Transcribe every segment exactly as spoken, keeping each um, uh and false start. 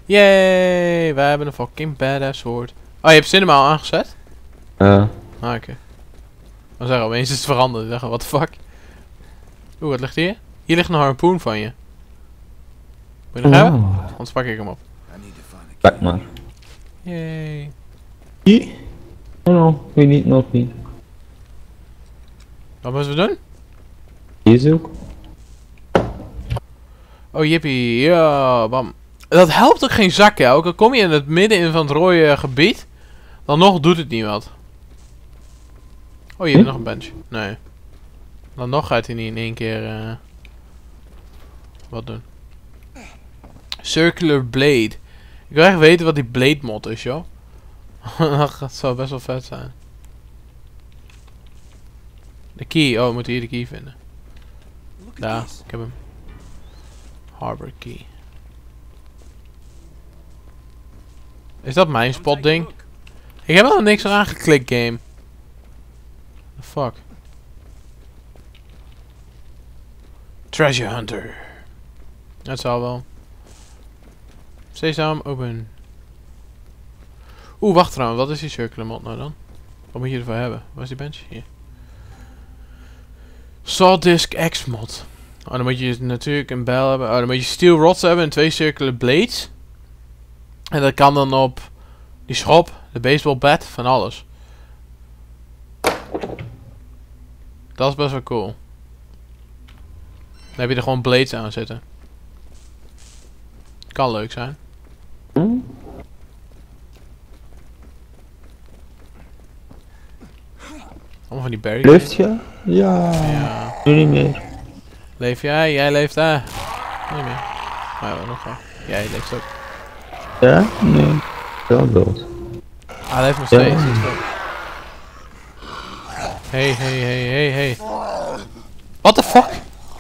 Yay, wij hebben een fucking badass sword. Oh, je hebt cinema al aangezet? Ja. Ah, oké. Okay. Dan zeggen we opeens is het veranderd. Dan zeggen we, what the fuck? Oeh, wat ligt hier? Hier ligt een harpoen van je. Moet je nog hebben? Anders pak ik hem op. Pak maar. Yay. Hier? Oh no, we niet, nog niet. Wat moeten we doen? Hier zoek. Oh jippie, ja, bam. Dat helpt ook geen zak, hè. Ook al kom je in het midden in van het rode gebied, dan nog doet het niet wat. Oh, hier hm? nog een bench. Nee. Dan nog gaat hij niet in één keer uh, wat doen. Circular Blade. Ik wil echt weten wat die Blade mod is, joh. Dat zou best wel vet zijn. De key. Oh, we moeten hier de key vinden. Daar, ik heb hem. Harbor key. Is dat mijn spot ding? Ik heb nog niks aan geklikt, game. The fuck. Treasure Hunter. Dat zal wel. Sesam, open. Oeh, wacht trouwens. Wat is die circular mod nou dan? Wat moet je ervoor hebben? Waar is die bench? Hier. Sawdisk X mod. Oh, dan moet je natuurlijk een bijl hebben. Oh, dan moet je steel rods hebben en twee circular blades. En dat kan dan op die schop, de baseball bat, van alles. Dat is best wel cool. Dan heb je er gewoon blades aan zitten. Kan leuk zijn. Hmm? Allemaal van die berries. Leeft je? Ja. Ja. Nu niet meer. Leef jij? Jij leeft daar. Niet meer. Maar ja, nog wel. Jij leeft ook. Ja? Nee. Wel dood. Ah, hij leeft nog steeds. Ja. Hey, hey, hey, hey, hey. What the fuck?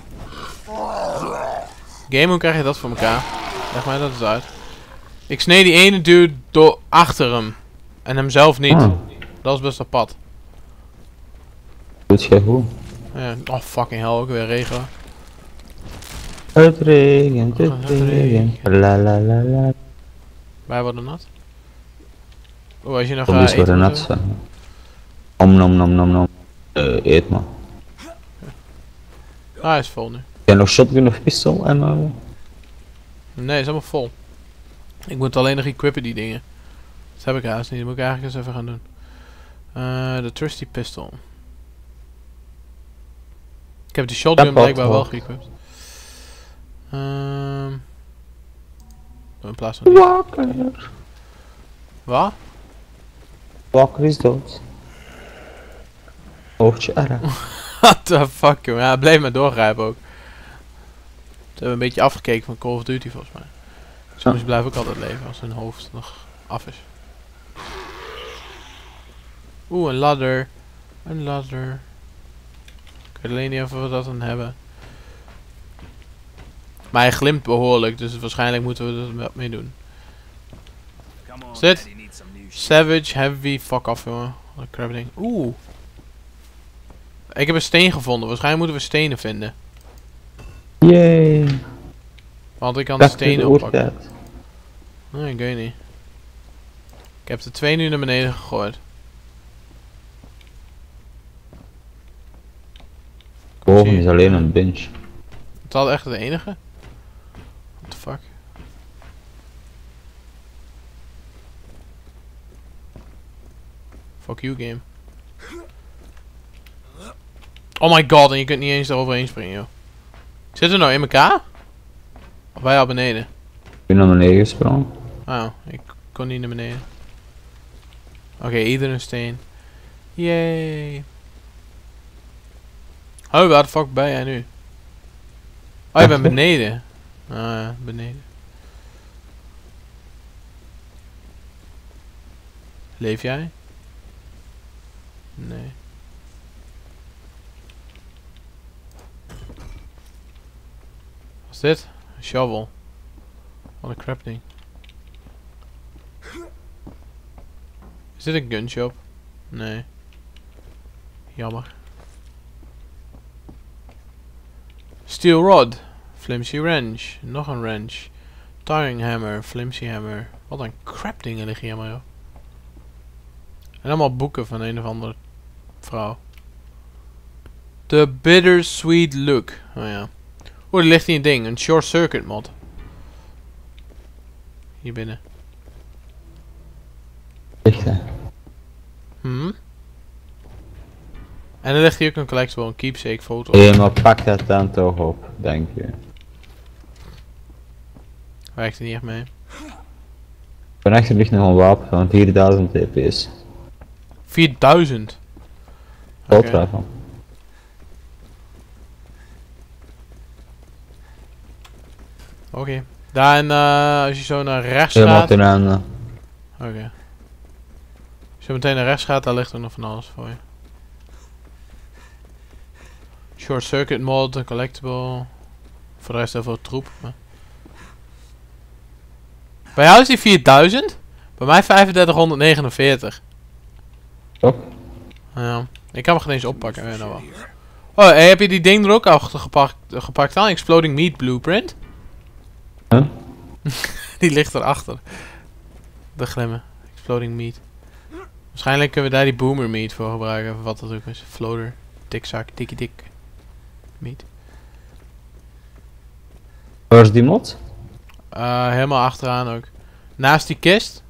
Game, hoe krijg je dat voor elkaar? Leg mij dat eens uit. Ik snee die ene dude door achter hem. En hem zelf niet. Ah. Dat is best apart. Doet jij goed? Ja, oh fucking hell, ook weer regen. Het regent, het regent. La la la la. Wij worden nat. Oeh, als je nog gaat eten nat zijn. Om nom nom nom nom. Uh, eet maar. Ah, hij is vol nu. Heb je nog shotgun of pistool en uh... Nee, hij is helemaal vol. Ik moet alleen nog equippen die dingen. Dat heb ik haast niet, dat moet ik eigenlijk eens even gaan doen. Uh, de trusty pistol. Ik heb de shotgun blijkbaar wel geëquipt. Ehm... In plaats van die. Walker. Wat? Walker is dood. Hoogtje R. What the fuck, joh. Ja, bleef maar doorgrijpen ook. Ze hebben een beetje afgekeken van Call of Duty volgens mij. Soms ja. Blijven ook altijd leven als hun hoofd nog af is. Oeh, een ladder. Een ladder. Ik weet alleen niet of we dat dan hebben. Maar hij glimt behoorlijk, dus waarschijnlijk moeten we er wat mee doen. Is dit? Savage, heavy, fuck off jongen. Wat een crap ding. Oeh. Ik heb een steen gevonden, waarschijnlijk moeten we stenen vinden. Yay. Want ik kan de stenen oppakken. Nee, ik weet niet. Ik heb er twee nu naar beneden gegooid. Boven is alleen een bench. Het was echt de enige? What the fuck? Fuck you game. Oh my god, en je kunt niet eens eroverheen springen joh. Zitten we nou in elkaar? Of wij al beneden? Ik ben naar beneden gesprongen. Oh, ik kon niet naar beneden. Oké, okay, ieder een steen. Yay. Oh, waar de fuck ben jij nu? Oh, je bent beneden. Ah ja, beneden. Leef jij? Nee. Wat is dit? Een shovel. Wat een crap ding. Is dit een gunshop? Nee. Jammer. Steel rod. Flimsy wrench. Nog een wrench. Tiring hammer, flimsy hammer. Wat een crap dingen liggen hier maar, joh. En allemaal boeken van een of andere vrouw. The Bittersweet Look. Oh ja. Oeh, er ligt hier een ding. Een short circuit mod. Hier binnen. Lichten. Hm? En er ligt hier ook een collectible, een keepsake foto. Hé, maar pak dat dan toch op, denk je. Werkt er niet echt mee. Van achter ligt nog een wapen van vierduizend T P's. vierduizend? Ultra van. Oké. Okay. Daar en uh, als je zo naar rechts Helemaal gaat. ten einde. Oké. Okay. Als je meteen naar rechts gaat, daar ligt er nog van alles voor je. Short circuit mod, een collectible. Voor de rest heel veel troep. Maar... Bij jou is die vierduizend? Bij mij vijfendertighonderdnegenenveertig. Toch? Ja. Ik kan hem geen eens oppakken. Ja, nou wel. Oh, hey, heb je die ding er ook achter gepakt, gepakt aan? Exploding Meat Blueprint? Huh? Die ligt erachter. De glimmen. Exploding Meat. Waarschijnlijk kunnen we daar die Boomer Meat voor gebruiken. Wat dat ook is. Floater. Dikzak. Dikkie dik. Meat. Waar is die mod? Uh, helemaal achteraan ook. Naast die kist.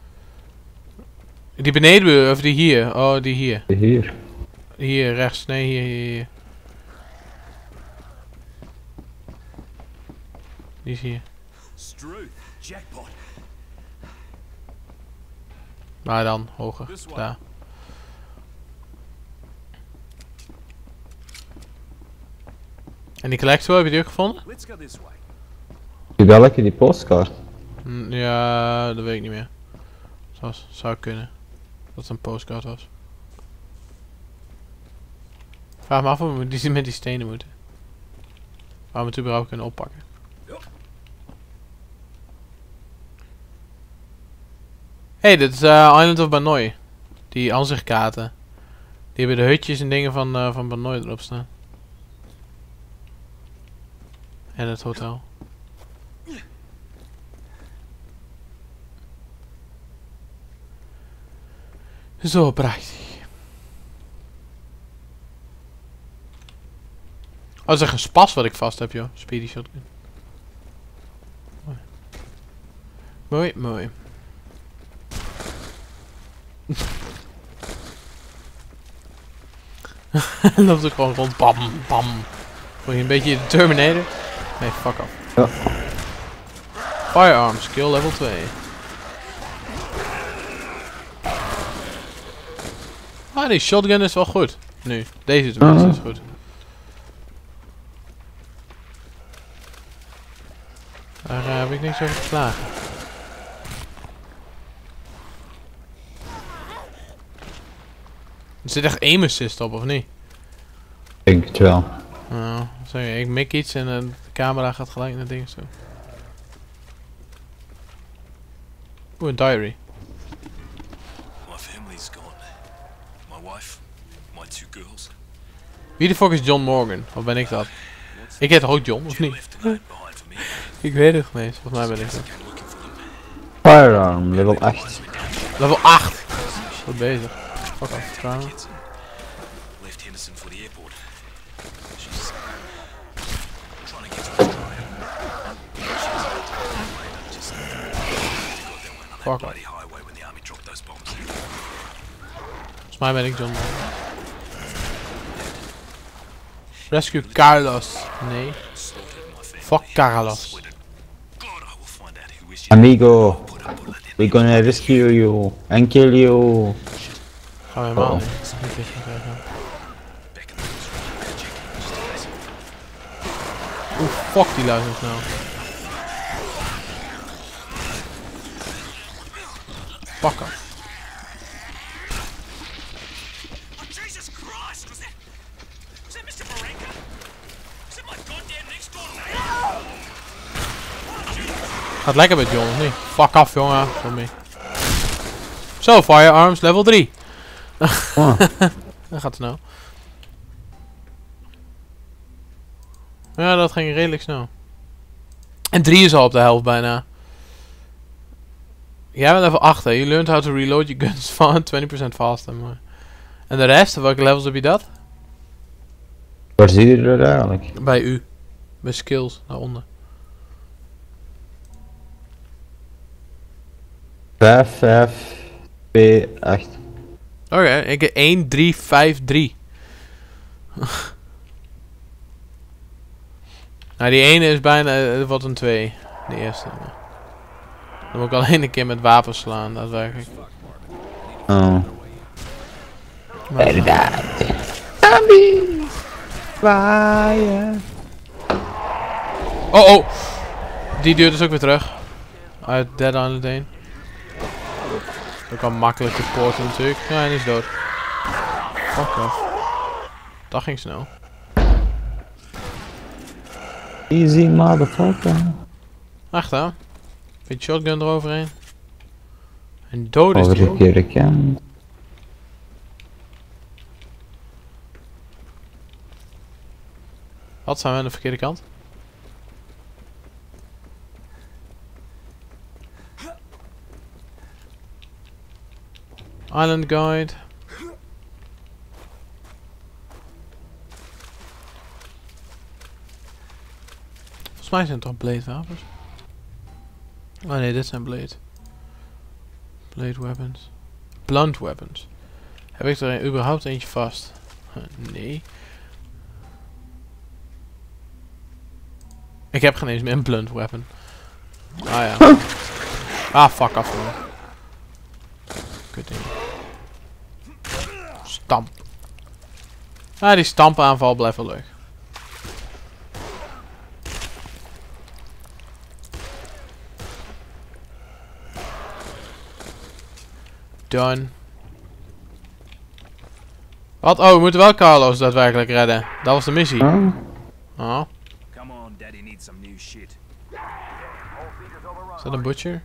Die beneden, of die hier. Oh, die hier. Hier. Hier, rechts. Nee, hier, hier, hier. Die is hier. Maar dan, hoger. Daar. En die collectible, heb je die ook gevonden? Die welke, die postcard? Mm, ja, dat weet ik niet meer. Zoals, zou kunnen. Dat het een postcard was. Vraag me af of we die met die stenen moeten. Waar we het überhaupt kunnen oppakken. Hey, dit is uh, Island of Banoi. Die aanzichtkaarten. Die hebben de hutjes en dingen van, uh, van Banoi erop staan. En het hotel. Zo prachtig. Oh, dat is echt een spas wat ik vast heb, joh. Speedy shotgun. Mooi. Mooi, mooi. Loopt ook gewoon rond. Bam, bam. Voel je een beetje de Terminator? Nee, fuck off. Ja. Firearm, skill level twee. Ah, die shotgun is wel goed. Nu, deze tenminste is goed. Daar uh, heb ik niks over te klagen. Er zit echt aim assist op, of niet? Denk het wel. Nou, zeg je, ik mik iets en uh, de camera gaat gelijk naar dingen toe. Oeh, een diary. My family's gone. My wife, my two girls. Wie de fuck is John Morgan? Of ben ik dat? Ik heet toch ook John, of niet? Left a note behind for me. Ik weet het niet, volgens mij ben ik dat. Came looking for them. Firearm, level acht. Level acht! Goed bezig. Fuck af, trouwens. Kids left Henderson for the airport. She's trying to get to Australia. She's just got there one on that Fuck bloody highway when the army dropped those bombs. Volgens mij ben ik John Morgan. Rescue Carlos. Nee. Slaughtered my family. Fuck Carlos. Sweated. God, I will find out who is you. Amigo, Put a bullet in we're gonna rescue you and kill you. Gaan we helemaal Oh. niet. Niet echt gaan zeggen. back in the house. Oeh, fuck die lui zo snel. Fuck af. Oh, Jesus Christ! Was that... Was that mister Baranka? Was that my goddamn next door neighbor? Gaat lekker met John, of niet? Fuck af, jongen. Voor me. Zo, firearms level drie. Oh. Dat gaat snel. Ja, dat ging redelijk snel. En drie is al op de helft bijna. Jij bent level acht, hè. You learned how to reload your guns van twintig percent faster. Maar. En de rest, welke levels heb je dat? Waar zie je dat eigenlijk? Bij u. Bij skills, daaronder. vijf, vijf, twee, acht. Oké, okay, ik heb één, drie, vijf, drie. Nou, die ene is bijna, uh, wat een twee. De eerste. Dan moet ik alleen een keer met wapens slaan, daadwerkelijk. Oh. Maar, Zombie! Fire! oh, oh! Die duurt dus ook weer terug. Uit Dead Island heen. Dat kan makkelijk te porten natuurlijk. Ja, hij is dood. Fuck off. Dat ging snel. Easy motherfucker. Echt hè? Beetje shotgun eroverheen. En dood is Over die de ook. verkeerde kant. Wat zijn we aan de verkeerde kant? Island Guide. Volgens mij zijn het toch blade wapens? Oh nee, dit zijn blade. Blade weapons. Blunt weapons. Heb ik er een, überhaupt eentje vast? Nee. Ik heb geen eens meer een blunt weapon. Ah ja. Ah, fuck af. Kut ding. Stamp. Ah, die stampaanval blijft wel leuk. Done. Wat? Oh, we moeten wel Carlos daadwerkelijk redden. Dat was de missie. Huh? Oh. Come on, Daddy needs some new shit. Is dat een butcher?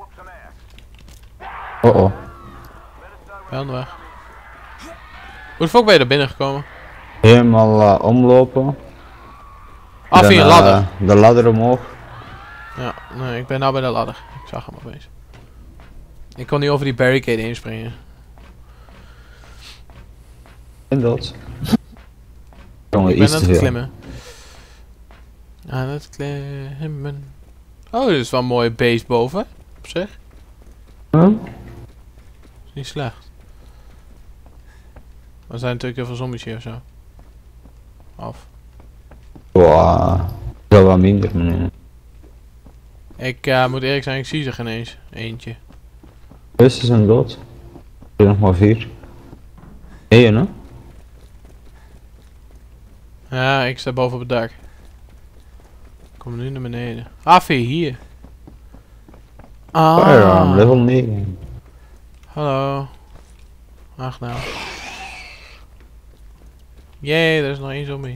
Oh oh. Bij onderweg. Hoe de fuck ben je er binnen gekomen? Helemaal uh, omlopen. Ah, Dan, via een uh, ladder. de ladder omhoog. Ja, nee, ik ben nou bij de ladder. Ik zag hem opeens. Ik kon niet over die barricade heen springen. En dat. Jongen, Ik ben iets aan te het veel. klimmen. Aan het klimmen. Oh, dit is wel een mooie base boven. Op zich. Huh? Is niet slecht. Maar er zijn natuurlijk heel veel zombies hier of zo. Af. Wow. Dat wel minder, meneer. Ik uh, moet eerlijk zijn, ik zie ze geen eens. Eentje. Russen zijn dood. Er zijn nog maar vier. Eén, hè? Ja, ik sta boven op het dak. Ik kom nu naar beneden. Ah, via hier. Ah. Firearm, level negen. Hallo. Ach nou. Jee, er is nog één zombie.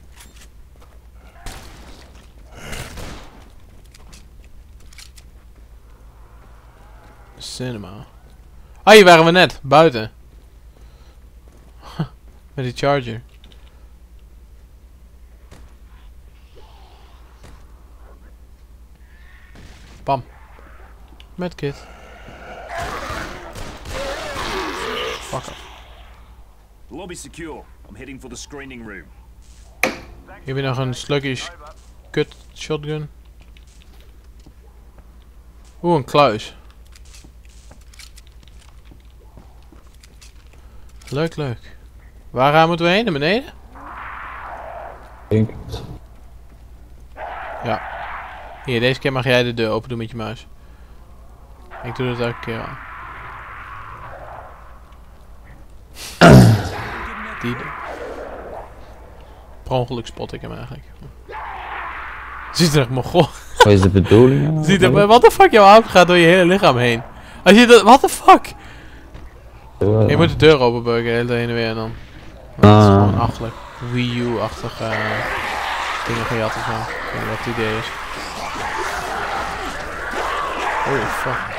Cinema. Ah, hier waren we net. Buiten. Met die charger. Bam. Medkit. Fuck off. Lobby secure. I'm heading for the screening room. Hier heb je nog een sluggish kut shotgun. Oeh, een kluis. Leuk, leuk. Waar uh, moeten we heen? Naar beneden? Denk. Ja. Hier, deze keer mag jij de deur open doen met je muis. Ik doe dat elke keer al. Die. Per ongeluk spot ik hem eigenlijk. Ziet er echt mogol. Wat is de bedoeling? Ziet er, wat de fuck, jouw auto gaat door je hele lichaam heen. Als je dat, what the fuck? Je moet de deur openbeuken, de hele heen en weer en dan. Dat is Ah. gewoon achterlijk. Wii U-achtige uh, dingen gejat of zo. Ik weet niet wat het idee is. Holy fuck.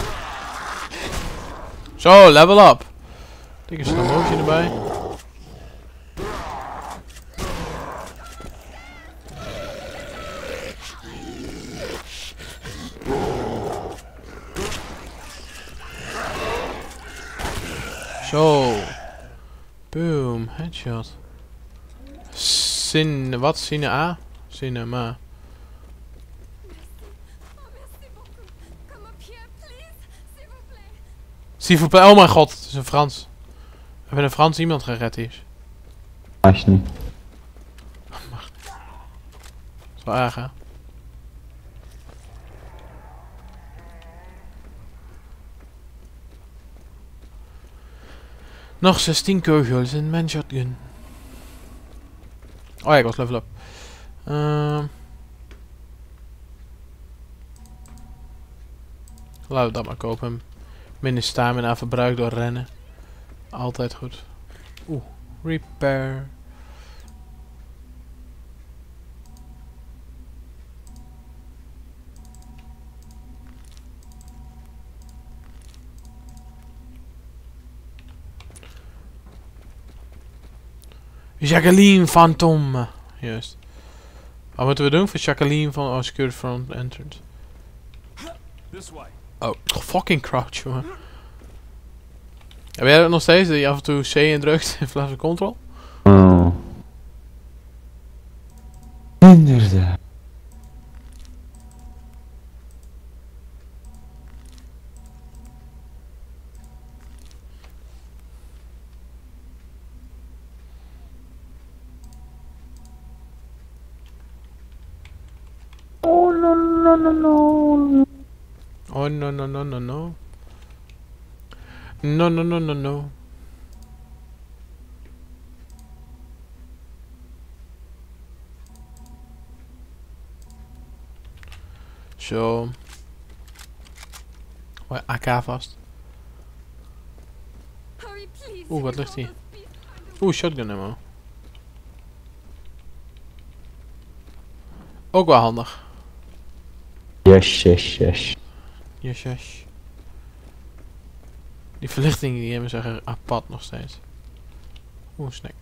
Zo, level up. Dikke slow motion erbij. Zo. Boom. Headshot. Cin... Wat? Cine A? Cinema. S'il vous plaît. Oh mijn god. Het is een Frans. We hebben een Frans iemand gered hier. Als je niet. Dat is wel erg, hè? Nog zestien kogels in mijn shotgun. Oh ja, ik was level up. Uh, laten we dat maar kopen. Minder stamina verbruik door rennen. Altijd goed. Oeh, repair. Jacqueline Phantom. Juist. Wat moeten we doen voor Jacqueline van oh, Secure Front Entrance? This way. Oh, fucking crouch, jongen. Heb jij dat nog steeds? Dat je af en toe C indrukt in plaats van control? Oh. Inderdaad. Oh no no no no. Oh no no no no no. No no no no no. Zo. Oh, A K vast. Oeh, wat ligt hier? Oeh, shotgun ammo. Ook wel handig. Yes, yes, yes. Yes, yes. Die verlichting die hebben ze apart nog steeds. Oeh, snack.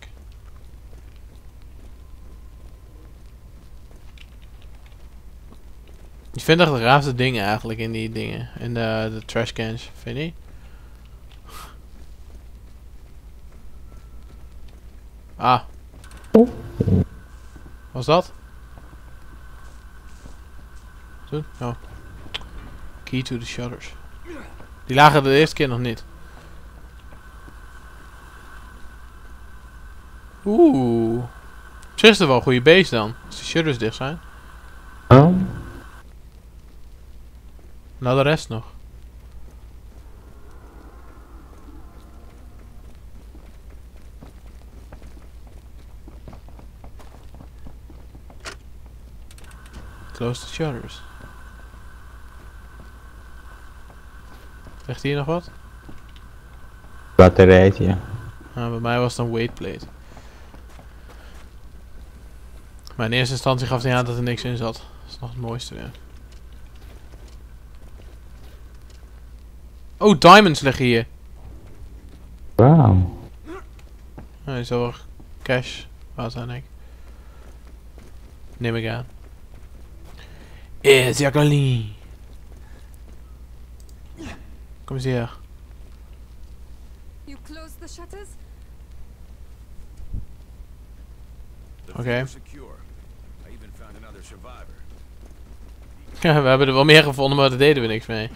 Ik vind echt de raarste dingen eigenlijk in die dingen. In de, de trashcans, vind je? Ah. Wat was dat? Zo? Oh. Key to the shutters. Die lagen de eerste keer nog niet. Oeh. Op zich is er wel een goede base dan. Als die shutters dicht zijn. Oh. Nou, de rest nog. Close the shutters. Ligt hier nog wat? Batterijtje. Nou, bij mij was het een weightplate. Maar in eerste instantie gaf hij aan dat er niks in zat. Dat is nog het mooiste weer. Oh, diamonds liggen hier. Wauw. Oh, is wel cash. Waar zijn ik? Neem ik aan. Is Jacqueline. Kom eens hier. You close the shutters? Oké. Okay. Secure. I even found another survivor. Ja, we hebben er wel meer gevonden, maar daar deden we niks mee.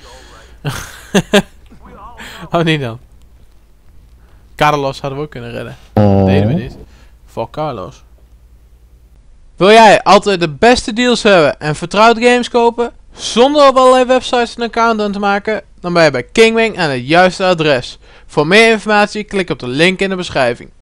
Oh, niet dan. Carlos hadden we ook kunnen redden. Dat deden we niet. Fuck Carlos. Wil jij altijd de beste deals hebben en vertrouwd games kopen, zonder op allerlei websites een account aan te maken? Dan ben je bij Kingwing aan het juiste adres. Voor meer informatie klik op de link in de beschrijving.